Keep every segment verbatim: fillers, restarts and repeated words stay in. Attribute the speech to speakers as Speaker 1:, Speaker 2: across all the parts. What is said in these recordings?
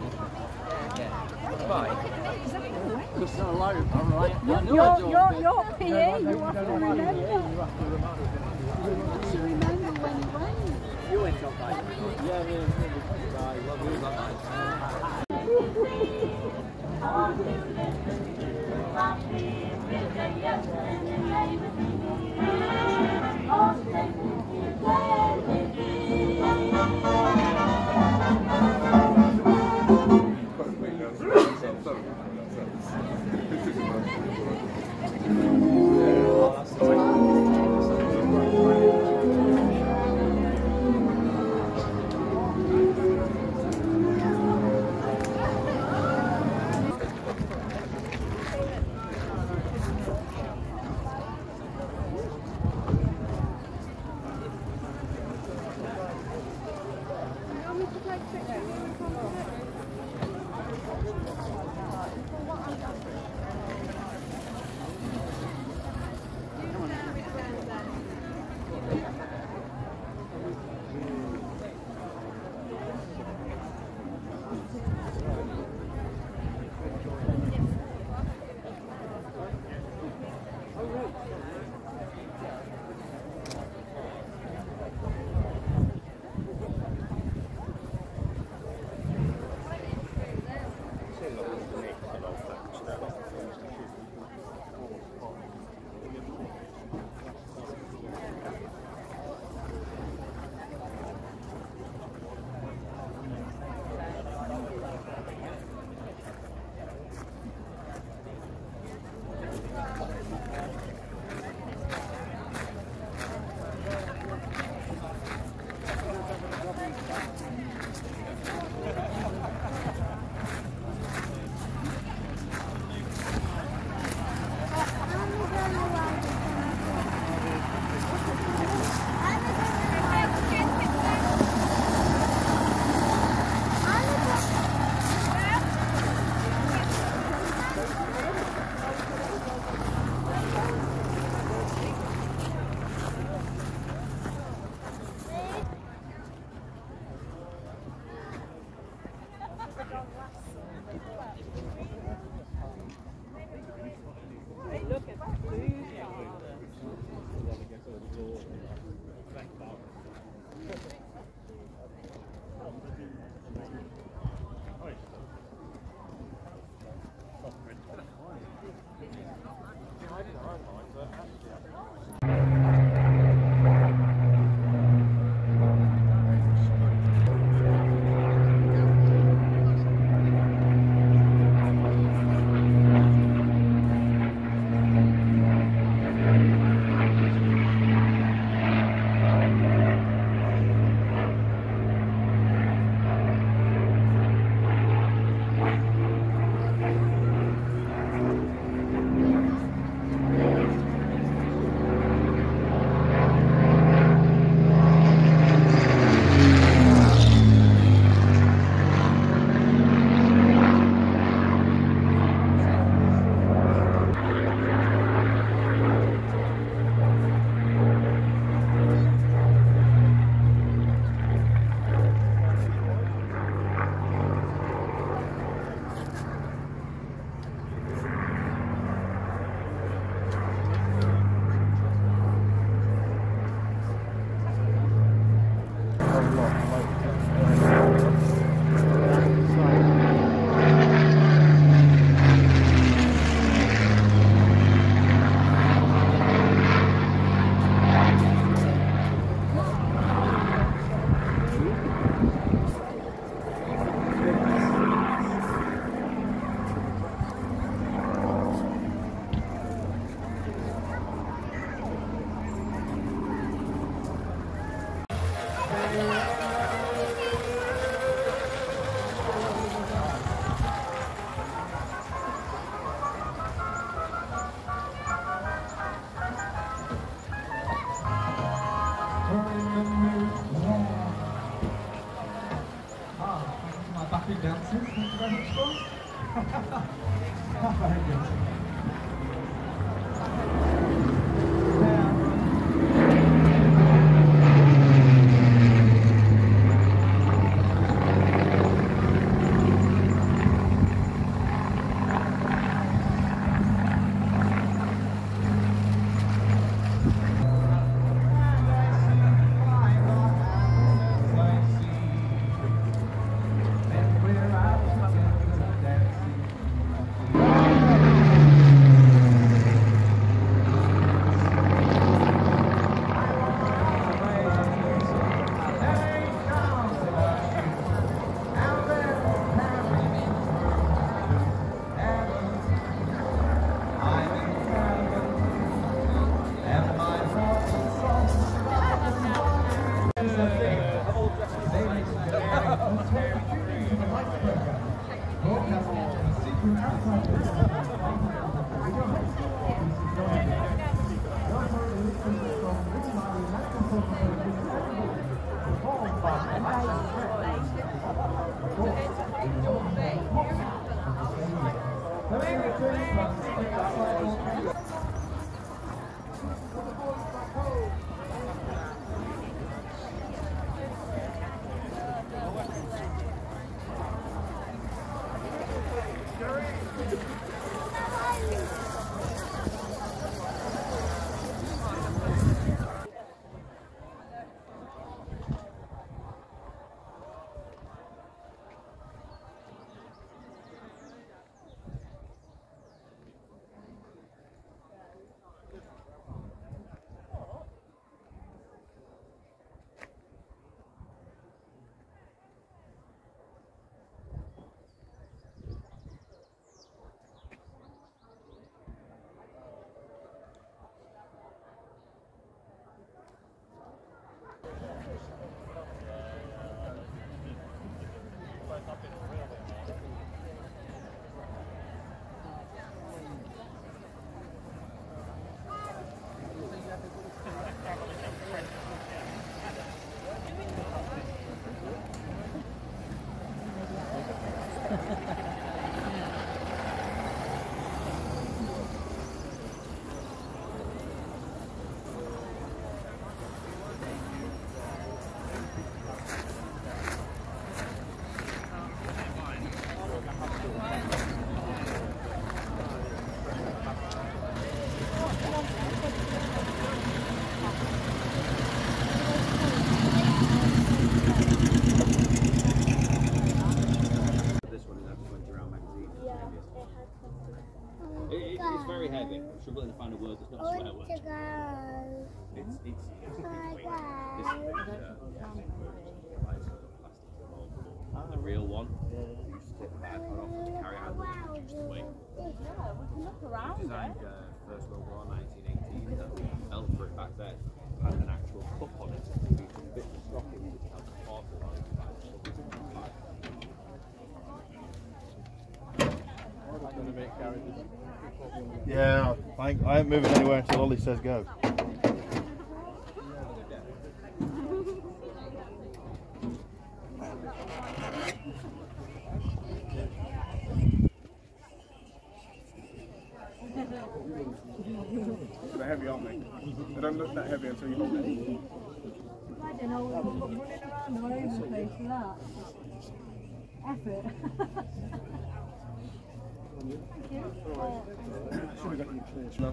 Speaker 1: You're, you're, you're P A, you have to remember.
Speaker 2: You remember when you went.
Speaker 3: You went up by yeah, yeah, It's very heavy. I'm struggling to find a word that's not a swear word. It's, it's, it's, it's the real one. You just take the bad part off and carry out just wait.
Speaker 1: Yeah, we can look around.
Speaker 3: Designed uh, First World War, nineteen eighteen, that fell for it back then. Had an actual cup on it. You can fit the stocking which has a parcel on it.
Speaker 2: Yeah, I ain't, I ain't moving anywhere until Ollie says go.
Speaker 4: They're heavy, aren't they? They don't look that heavy until you hold it.
Speaker 1: Imagine all running around all over the place for that. Effort. Thank you.
Speaker 4: Should have got you clear. No.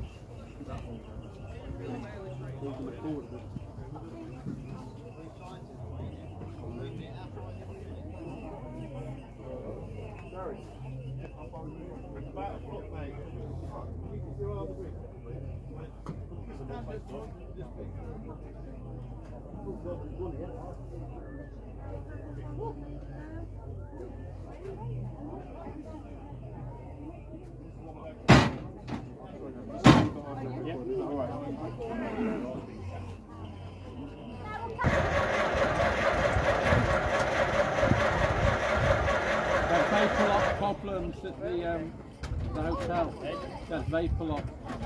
Speaker 5: Vapor lock problems at the um, the hotel. There's vapor lock.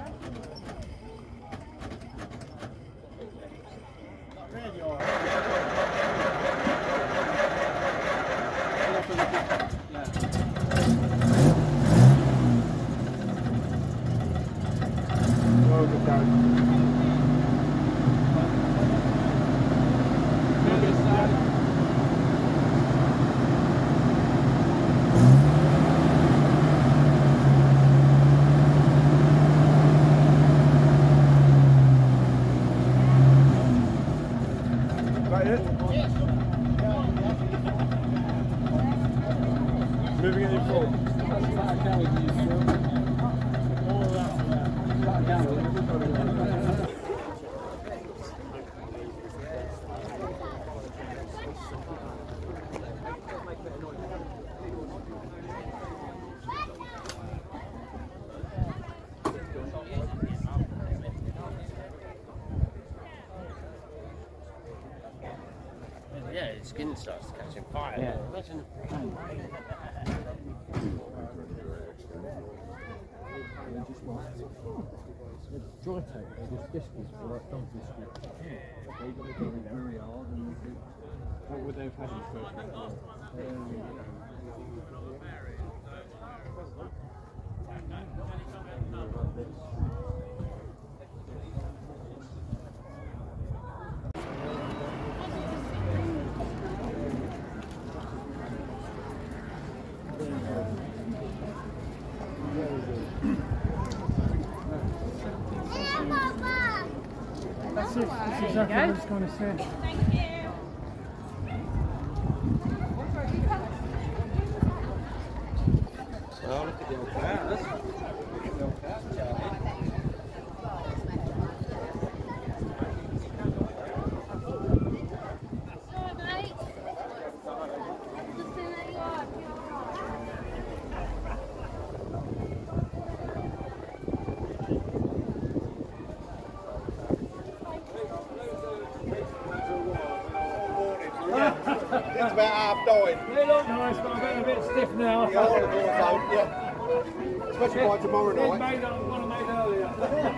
Speaker 4: Moving it in forward.
Speaker 3: Yeah, his skin starts catching fire.
Speaker 5: Yeah.
Speaker 3: Imagine.
Speaker 5: Dry tape, just biscuits, like dog biscuits. They got to get it very hard and you think, what would they have had in the first one?
Speaker 4: That's it. That's exactly what I was going to say.
Speaker 1: Thank you.
Speaker 3: Oh, look at the old cat. Look at the old cat, Charlie.
Speaker 2: It's about half nine.
Speaker 5: They look nice, but I'm getting a bit stiff now.
Speaker 2: Yeah, all the doors open, yeah. Especially by tomorrow
Speaker 5: It's
Speaker 2: night.
Speaker 5: made up, one I made earlier.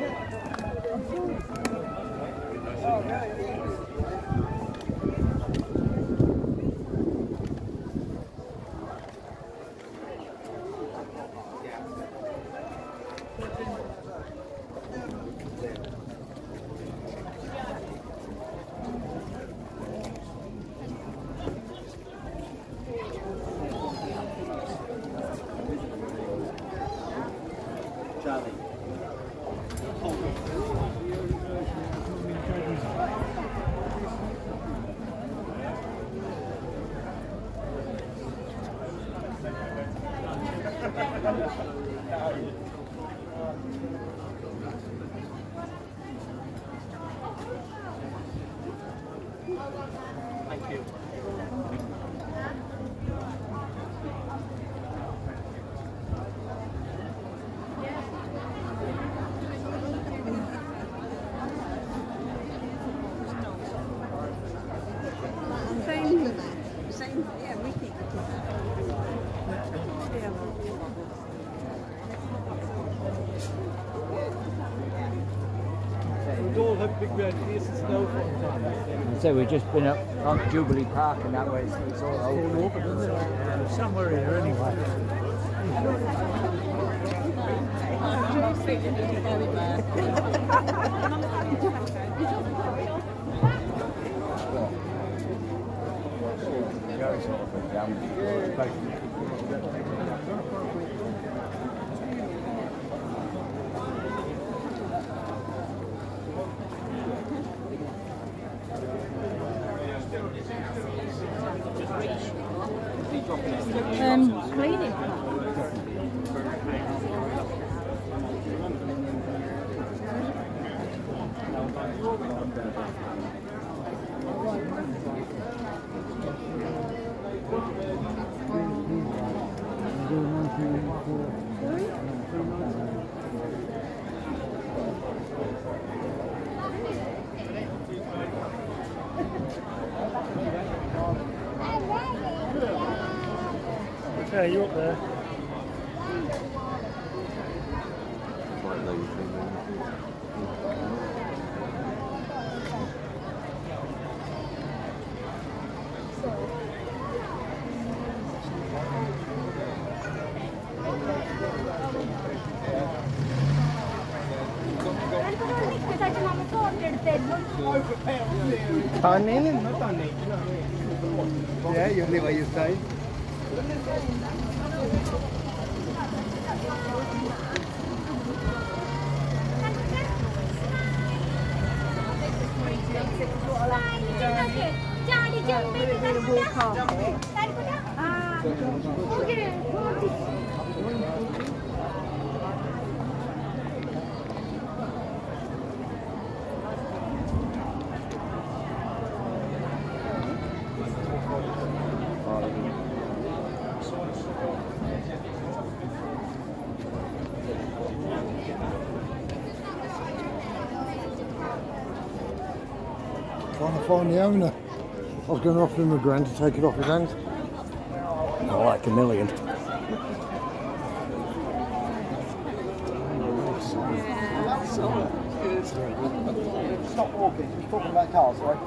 Speaker 6: So we've just been up on Jubilee Park and that way, it's, it's all open.
Speaker 5: Yeah, somewhere here anyway.
Speaker 1: Um, cleaning.
Speaker 4: Okay, you up there?
Speaker 2: Tannin? Not tannin. Yeah, usually what you say.
Speaker 7: Trying to find the owner. I was going to offer him a grand to take it off his hands.
Speaker 6: Oh, like a million.
Speaker 8: Stop walking, just talking about cars, right?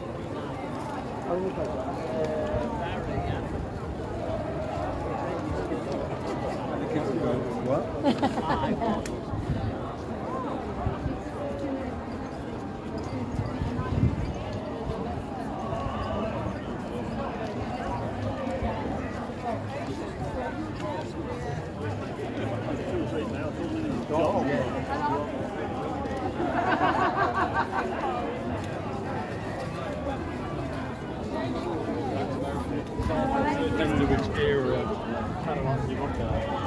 Speaker 8: What?
Speaker 5: Depends on which era Cadillac you look at.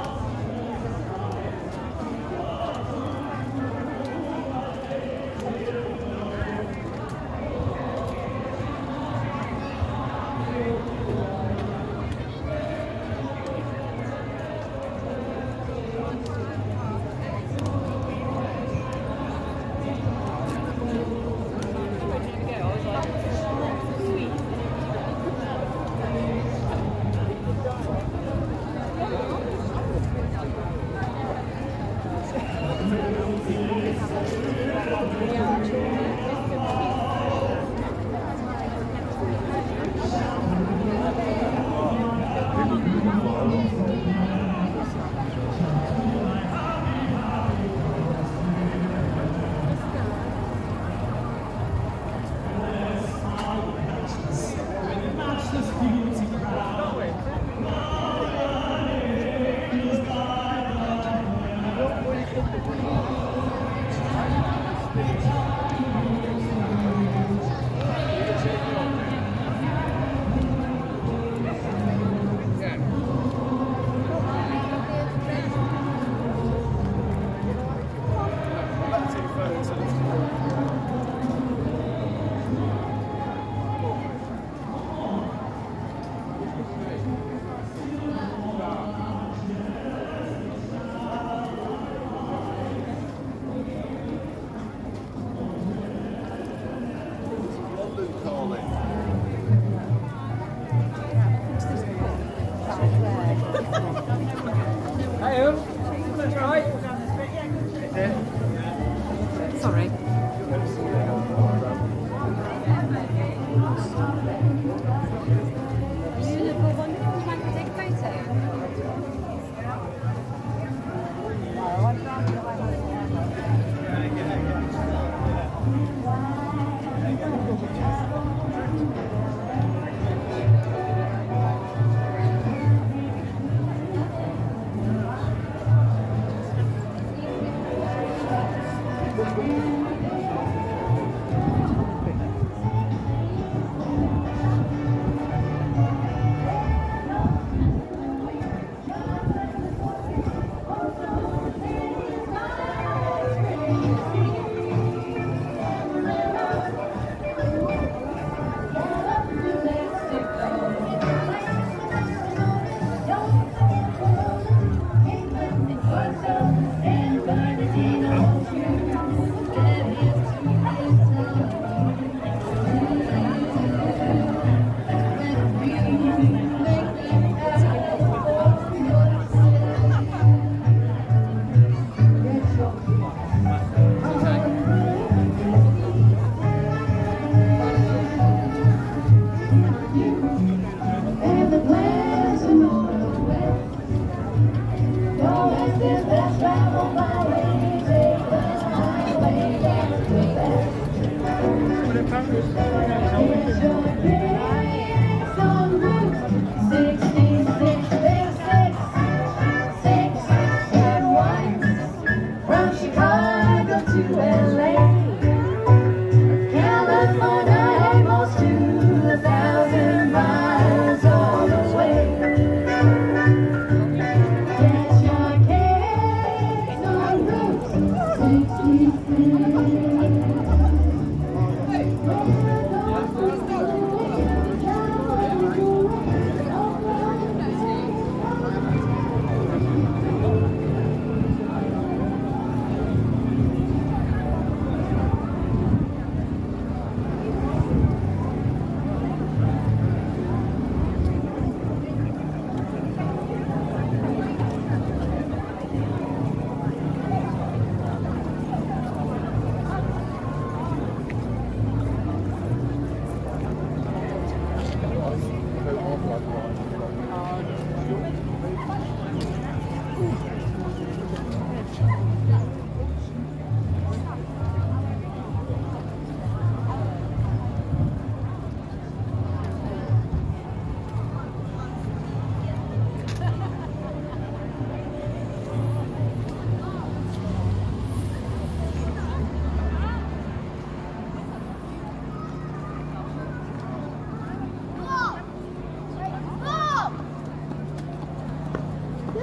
Speaker 1: Sorry.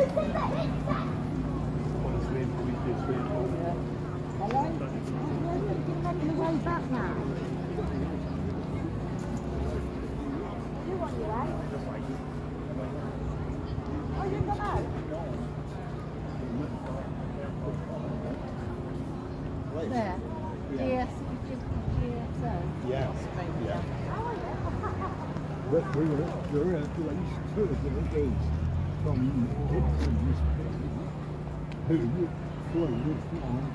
Speaker 1: Making the way back now. You want your way? Oh, you've gone out? There. G S, G S O.
Speaker 7: Yeah. Yeah. But we were, we were at least two of the gates from Ipswich who flew on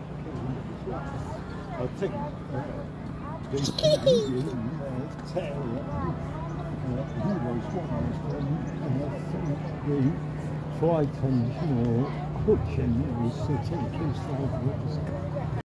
Speaker 7: I think uh, they Canadian uh, tail uh, he was one and I think the flight engine or hook engine was sitting just like